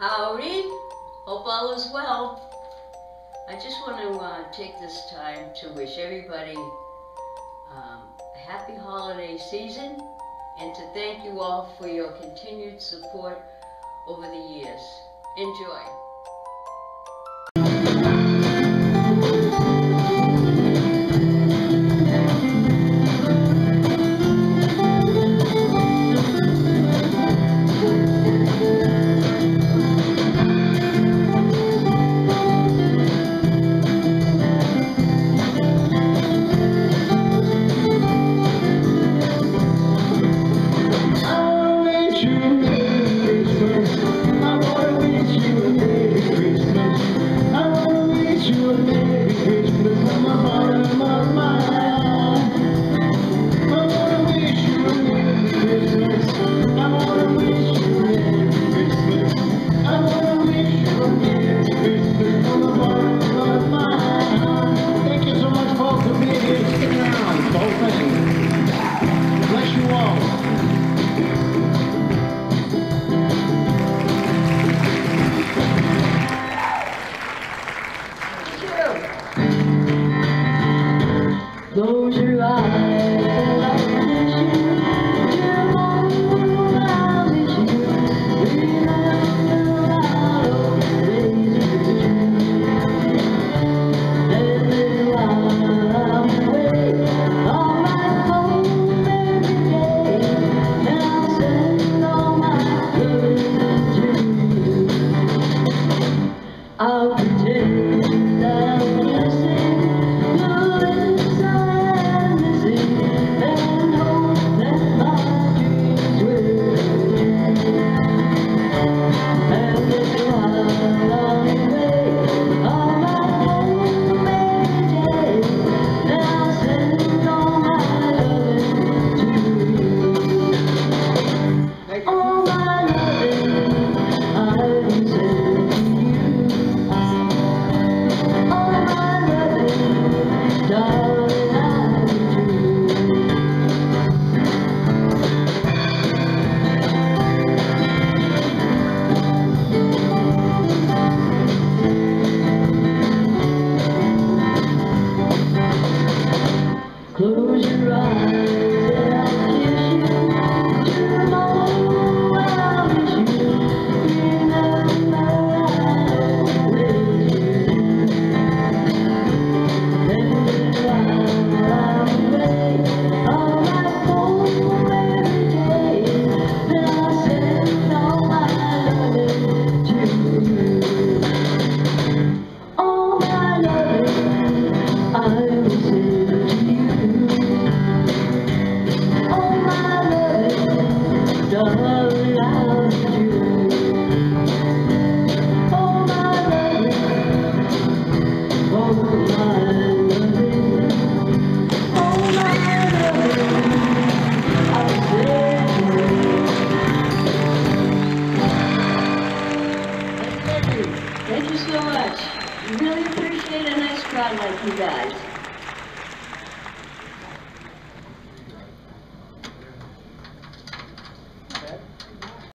Howdy, hope all is well. I just want to take this time to wish everybody a happy holiday season and to thank you all for your continued support over the years. Enjoy. Close your eyes and I'll miss you. Tomorrow I'll miss you. Remember I'll always miss you. And then while I'm away, I'll write home every day, and I'll send all my love to you. I'll pretend that I'm missing close your eyes and I'll kiss you. Tomorrow I'll miss you. Remember I'll always miss you. And then while I'm away, I'll write home every day, and I'll send all my loving to you. All my loving I will send to you. Darling, I love you. Oh my loving, oh my loving, oh my loving, I'll say to you. Thank you so much. We really appreciate a nice crowd like you guys.